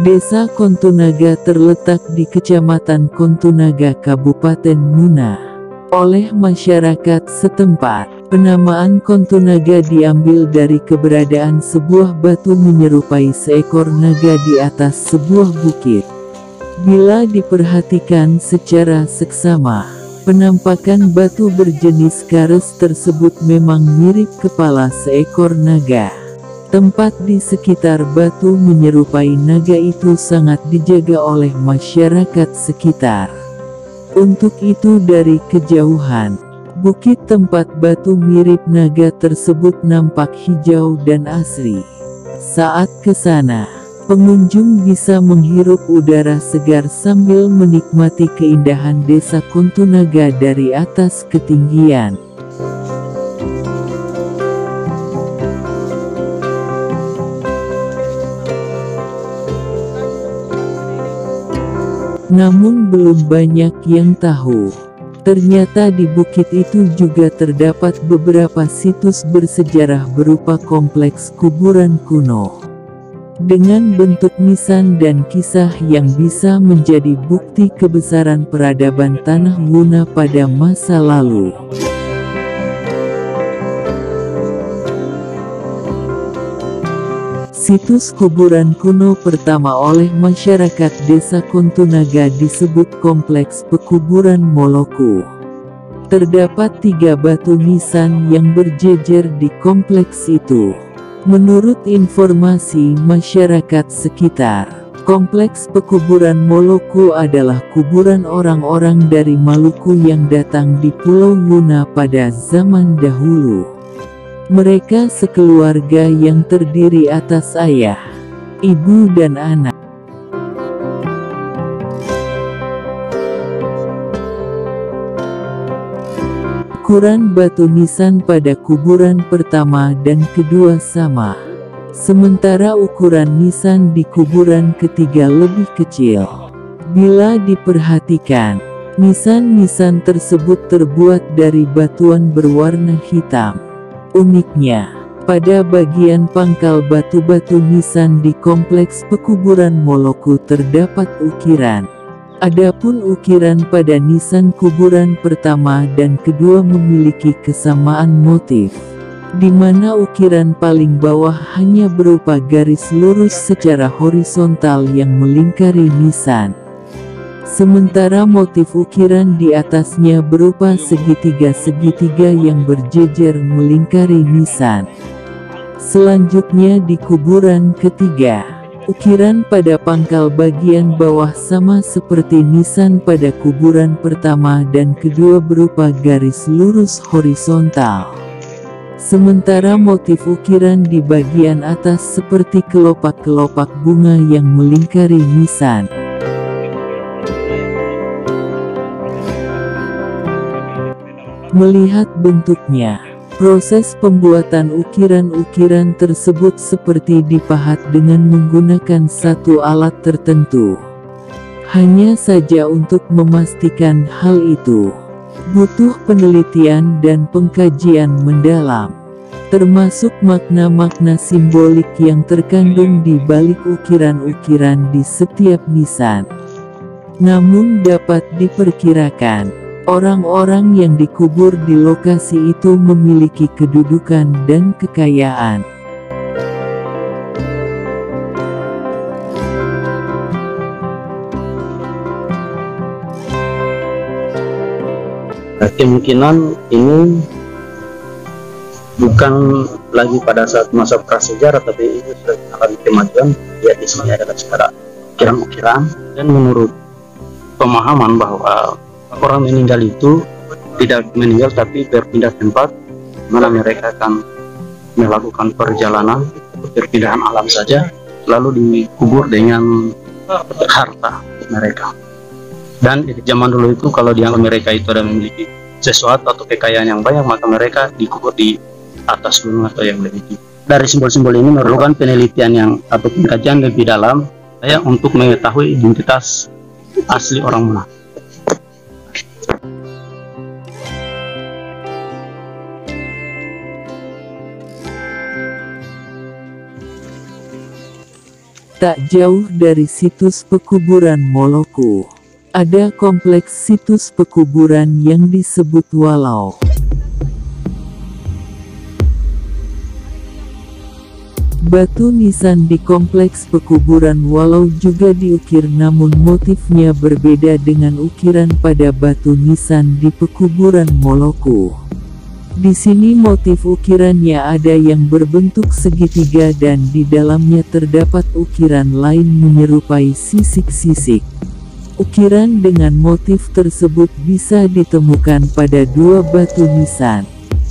Desa Kontunaga terletak di Kecamatan Kontunaga, Kabupaten Muna. Oleh masyarakat setempat, penamaan Kontunaga diambil dari keberadaan sebuah batu menyerupai seekor naga di atas sebuah bukit. Bila diperhatikan secara seksama, penampakan batu berjenis kares tersebut memang mirip kepala seekor naga. Tempat di sekitar batu menyerupai naga itu sangat dijaga oleh masyarakat sekitar. Untuk itu dari kejauhan, bukit tempat batu mirip naga tersebut nampak hijau dan asri. Saat ke sana, pengunjung bisa menghirup udara segar sambil menikmati keindahan desa Kontunaga dari atas ketinggian. Namun belum banyak yang tahu, ternyata di bukit itu juga terdapat beberapa situs bersejarah berupa kompleks kuburan kuno. Dengan bentuk nisan dan kisah yang bisa menjadi bukti kebesaran peradaban tanah Wuna pada masa lalu. Situs kuburan kuno pertama oleh masyarakat desa Kontunaga disebut Kompleks Pekuburan Moloku. Terdapat 3 batu nisan yang berjejer di kompleks itu. Menurut informasi masyarakat sekitar, Kompleks Pekuburan Moloku adalah kuburan orang-orang dari Maluku yang datang di Pulau Wuna pada zaman dahulu. Mereka sekeluarga yang terdiri atas ayah, ibu dan anak. Ukuran batu nisan pada kuburan pertama dan kedua sama. Sementara ukuran nisan di kuburan ketiga lebih kecil. Bila diperhatikan, nisan-nisan tersebut terbuat dari batuan berwarna hitam. Uniknya, pada bagian pangkal batu-batu nisan di Kompleks Pekuburan Moloku terdapat ukiran. Adapun ukiran pada nisan kuburan pertama dan kedua memiliki kesamaan motif, di mana ukiran paling bawah hanya berupa garis lurus secara horizontal yang melingkari nisan. Sementara motif ukiran di atasnya berupa segitiga-segitiga yang berjejer melingkari nisan. Selanjutnya di kuburan ketiga, ukiran pada pangkal bagian bawah sama seperti nisan pada kuburan pertama dan kedua berupa garis lurus horizontal. Sementara motif ukiran di bagian atas seperti kelopak-kelopak bunga yang melingkari nisan. Melihat bentuknya, proses pembuatan ukiran-ukiran tersebut seperti dipahat dengan menggunakan satu alat tertentu. Hanya saja untuk memastikan hal itu, butuh penelitian dan pengkajian mendalam, termasuk makna-makna simbolik yang terkandung di balik ukiran-ukiran di setiap nisan. Namun dapat diperkirakan, orang-orang yang dikubur di lokasi itu memiliki kedudukan dan kekayaan. Kemungkinan ini bukan lagi pada saat masa prasejarah, tapi ini sudah mengalami kemajuan. Ya, di sini adalah secara ukiran-ukiran, dan menurut pemahaman bahwa orang meninggal itu tidak meninggal tapi berpindah tempat, mana mereka akan melakukan perjalanan perpindahan alam saja, lalu dikubur dengan harta mereka. Dan di zaman dulu itu kalau dianggap mereka itu ada memiliki sesuatu atau kekayaan yang banyak, maka mereka dikubur di atas gunung atau yang lebih tinggi. Dari simbol-simbol ini memerlukan penelitian yang atau pengkajian lebih dalam untuk mengetahui identitas asli orang Muna. Tak jauh dari situs pekuburan Moloku, ada kompleks situs pekuburan yang disebut Walau. Batu nisan di kompleks pekuburan Walau juga diukir, namun motifnya berbeda dengan ukiran pada batu nisan di pekuburan Moloku. Di sini motif ukirannya ada yang berbentuk segitiga dan di dalamnya terdapat ukiran lain menyerupai sisik-sisik. Ukiran dengan motif tersebut bisa ditemukan pada dua batu nisan.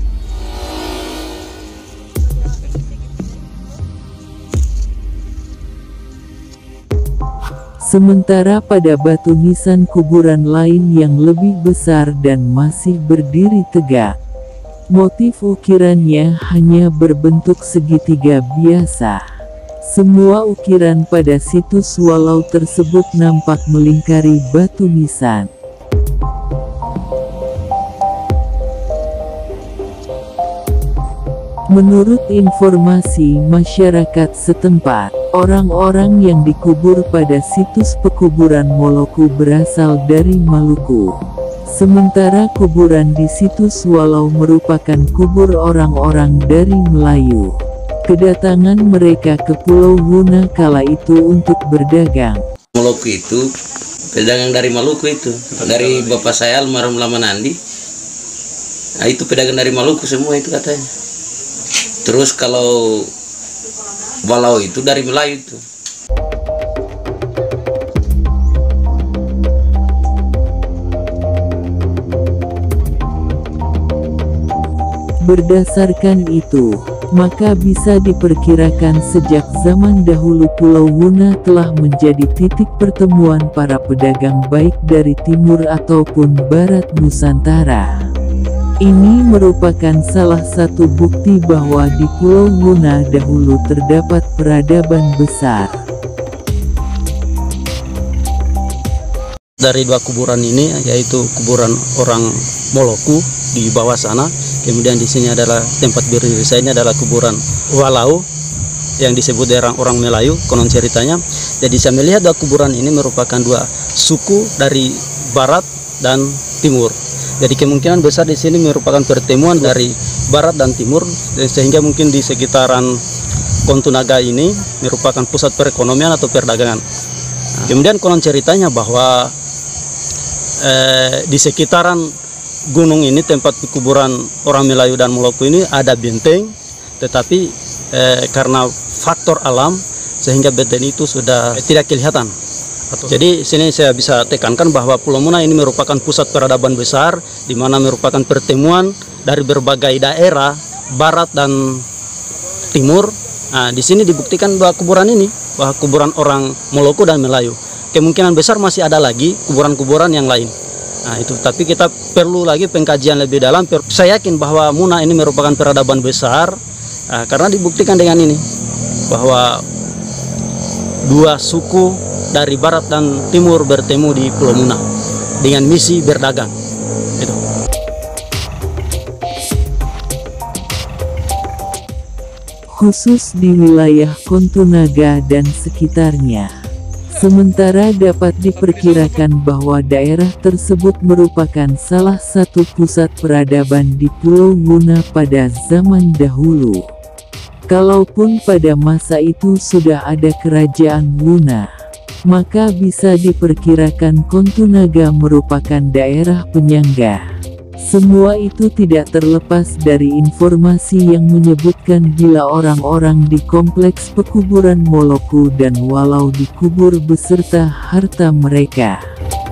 Sementara pada batu nisan kuburan lain yang lebih besar dan masih berdiri tegak, motif ukirannya hanya berbentuk segitiga biasa. Semua ukiran pada situs Walau tersebut nampak melingkari batu nisan. Menurut informasi masyarakat setempat, orang-orang yang dikubur pada situs pekuburan Moloku berasal dari Maluku. Sementara kuburan di situs Walau merupakan kubur orang-orang dari Melayu. Kedatangan mereka ke Pulau Wuna kala itu untuk berdagang. Moloku itu pedagang dari Maluku itu, dari bapak saya almarhum Lama Nandi. Nah, itu pedagang dari Maluku semua itu katanya. Terus kalau Walau itu dari Melayu itu. Berdasarkan itu, maka bisa diperkirakan sejak zaman dahulu Pulau Wuna telah menjadi titik pertemuan para pedagang baik dari timur ataupun barat Nusantara. Ini merupakan salah satu bukti bahwa di Pulau Wuna dahulu terdapat peradaban besar. Dari dua kuburan ini, yaitu kuburan orang Moloku di bawah sana, kemudian di sini adalah tempat berdiri saya, ini adalah kuburan Walau yang disebut orang Melayu konon ceritanya. Jadi saya melihat dua kuburan ini merupakan dua suku dari barat dan timur. Jadi kemungkinan besar di sini merupakan pertemuan dari barat dan timur, sehingga mungkin di sekitaran Kontunaga ini merupakan pusat perekonomian atau perdagangan. Kemudian konon ceritanya bahwa di sekitaran gunung ini, tempat kuburan orang Melayu dan Moloku ini, ada benteng, tetapi karena faktor alam sehingga benteng itu sudah tidak kelihatan. Jadi sini saya bisa tekankan bahwa Pulau Wuna ini merupakan pusat peradaban besar, di mana merupakan pertemuan dari berbagai daerah barat dan timur. Nah, di sini dibuktikan bahwa kuburan ini, bahwa kuburan orang Moloku dan Melayu. Kemungkinan besar masih ada lagi kuburan-kuburan yang lain. Nah, itu, tapi kita perlu lagi pengkajian lebih dalam. Saya yakin bahwa Wuna ini merupakan peradaban besar, karena dibuktikan dengan ini, bahwa dua suku dari barat dan timur bertemu di Pulau Wuna dengan misi berdagang. Itu. Khusus di wilayah Kontunaga dan sekitarnya. Sementara dapat diperkirakan bahwa daerah tersebut merupakan salah satu pusat peradaban di Pulau Wuna pada zaman dahulu. Kalaupun pada masa itu sudah ada kerajaan Wuna, maka bisa diperkirakan Kontunaga merupakan daerah penyangga. Semua itu tidak terlepas dari informasi yang menyebutkan bila orang-orang di kompleks pekuburan Moloku dan Walau dikubur beserta harta mereka.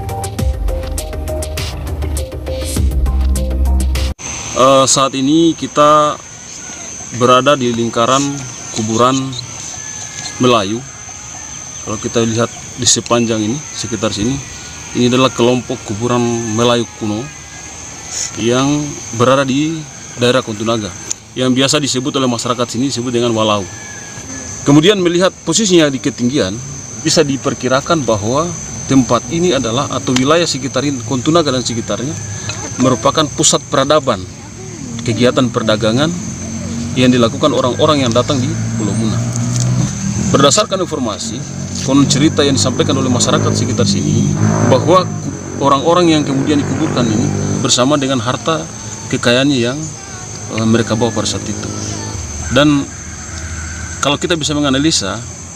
Saat ini kita berada di lingkaran kuburan Melayu. Kalau kita lihat di sepanjang ini, sekitar sini, ini adalah kelompok kuburan Melayu kuno yang berada di daerah Kontunaga, yang biasa disebut oleh masyarakat sini disebut dengan Walau. Kemudian melihat posisinya di ketinggian, bisa diperkirakan bahwa tempat ini adalah, atau wilayah sekitar Kontunaga dan sekitarnya, merupakan pusat peradaban, kegiatan perdagangan yang dilakukan orang-orang yang datang di Pulau Wuna. berdasarkan informasi konon cerita yang disampaikan oleh masyarakat sekitar sini, bahwa orang-orang yang kemudian dikuburkan ini bersama dengan harta kekayaannya yang mereka bawa pada saat itu. Dan kalau kita bisa menganalisa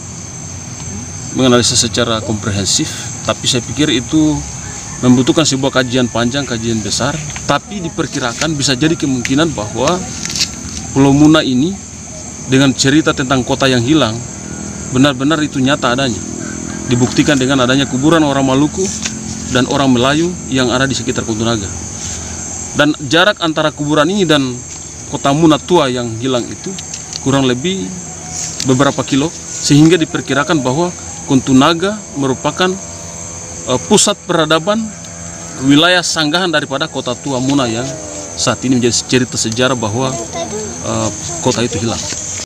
secara komprehensif, tapi saya pikir itu membutuhkan sebuah kajian panjang, kajian besar. Tapi diperkirakan bisa jadi kemungkinan bahwa Pulau Muna ini dengan cerita tentang kota yang hilang benar-benar itu nyata adanya, dibuktikan dengan adanya kuburan orang Maluku dan orang Melayu yang ada di sekitar Kuntunaga. Dan jarak antara kuburan ini dan kota Muna tua yang hilang itu kurang lebih beberapa kilo, sehingga diperkirakan bahwa Kuntunaga merupakan pusat peradaban, wilayah sanggahan daripada kota tua Muna yang saat ini menjadi cerita sejarah bahwa kota itu hilang.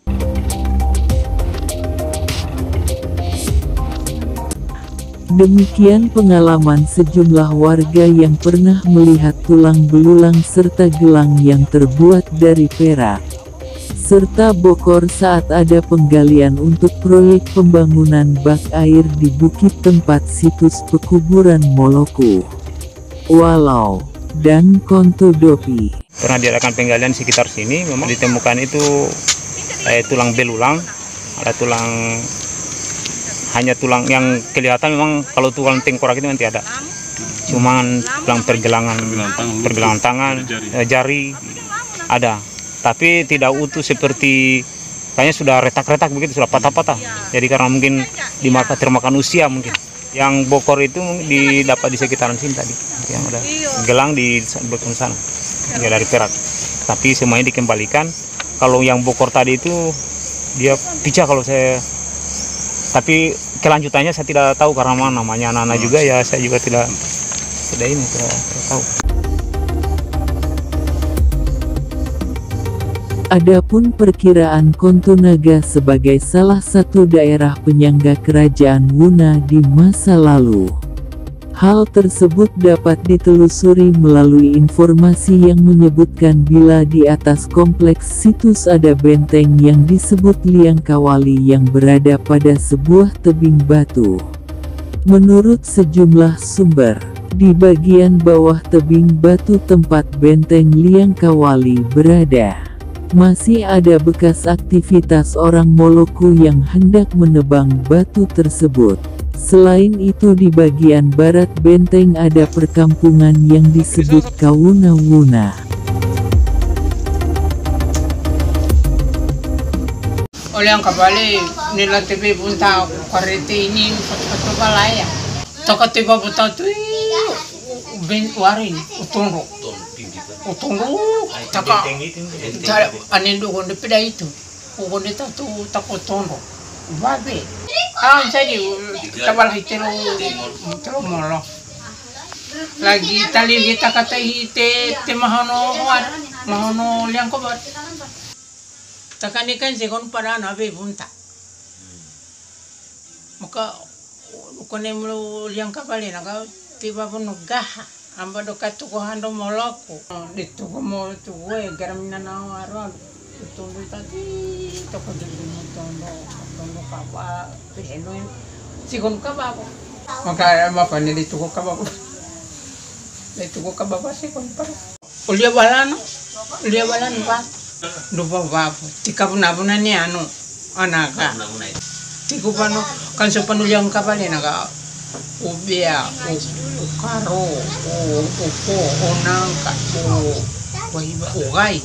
Demikian pengalaman sejumlah warga yang pernah melihat tulang belulang serta gelang yang terbuat dari perak, serta bokor saat ada penggalian untuk proyek pembangunan bak air di bukit tempat situs pekuburan Moloku, Walau, dan Kontudopi. Pernah diadakan penggalian di sekitar sini, memang ditemukan itu tulang belulang, ada tulang, hanya tulang yang kelihatan memang kalau tulang tengkorak itu nanti ada, cuman tulang pergelangan tangan, jari ada, tapi tidak utuh seperti, kayaknya sudah retak-retak begitu, sudah patah-patah. Jadi karena mungkin termakan usia mungkin. Yang bokor itu didapat di sekitaran sini tadi, yang ada gelang di belakang sana, ya dari perak. Tapi semuanya dikembalikan. Kalau yang bokor tadi itu dia picah kalau saya, tapi kelanjutannya saya tidak tahu karena namanya anak-anak juga ya, saya juga tidak tahu. Adapun perkiraan Kontunaga sebagai salah satu daerah penyangga kerajaan Wuna di masa lalu. Hal tersebut dapat ditelusuri melalui informasi yang menyebutkan bila di atas kompleks situs ada benteng yang disebut Liang Kawali yang berada pada sebuah tebing batu. Menurut sejumlah sumber, di bagian bawah tebing batu tempat benteng Liang Kawali berada, masih ada bekas aktivitas orang Moloku yang hendak menebang batu tersebut. Selain itu di bagian barat benteng ada perkampungan yang disebut Kawuna Wuna. Oleh yang kembali nila TV punta karete ini foto balaya. Toka tiba buta tu ben warin utondo. Taka anendo gonde pida itu. Gonde tatu takotondo. Babe. Jadi tabal hitero molo. Lagi tali kita kata hite mahono liang kobat. Takani kan segon para nabe bunta. Maka ukone mulu liang kapali naga tiba pun gaha. Amba dokatu ko hando Moloku. Dito ko mo tuwe garam na aro. Tundo tadi toko dulu tondo kaba peno sigon kaba ko. Maka apa ni dito ko kaba ko. Dito ko kaba pa sigon para. Ulia balan ba. Duba babo. Tika buna ni anaka. Tiku pano kan so panulyang kapali naga ubia, ukaro, upo, onangka, wahiba, ugay.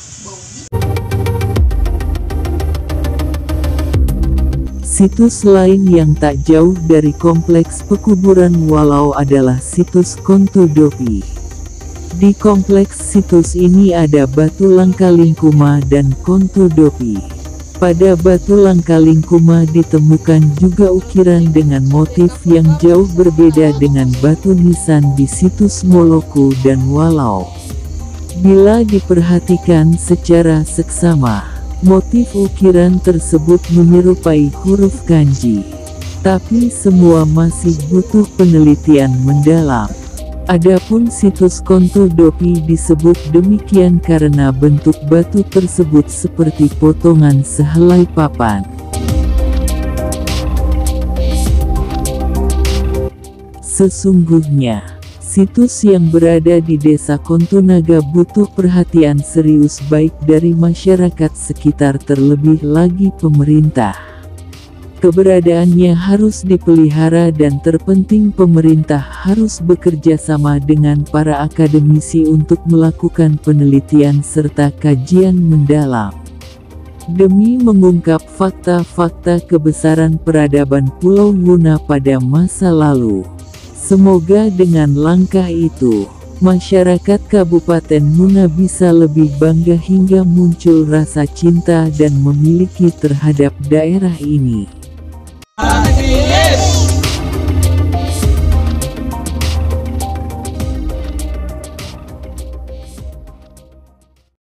Situs lain yang tak jauh dari kompleks pekuburan Walau adalah situs Kontudopi. Di kompleks situs ini ada batu langka lingkuma dan Kontudopi. Pada batu langka lingkuma ditemukan juga ukiran dengan motif yang jauh berbeda dengan batu nisan di situs Moloku dan Walau. Bila diperhatikan secara seksama, motif ukiran tersebut menyerupai huruf kanji. Tapi semua masih butuh penelitian mendalam. Adapun situs Kontudopi disebut demikian karena bentuk batu tersebut seperti potongan sehelai papan. Sesungguhnya, situs yang berada di Desa Kontunaga butuh perhatian serius baik dari masyarakat sekitar terlebih lagi pemerintah. Keberadaannya harus dipelihara dan terpenting pemerintah harus bekerja sama dengan para akademisi untuk melakukan penelitian serta kajian mendalam. Demi mengungkap fakta-fakta kebesaran peradaban Pulau Wuna pada masa lalu. Semoga dengan langkah itu, masyarakat Kabupaten Wuna bisa lebih bangga hingga muncul rasa cinta dan memiliki terhadap daerah ini.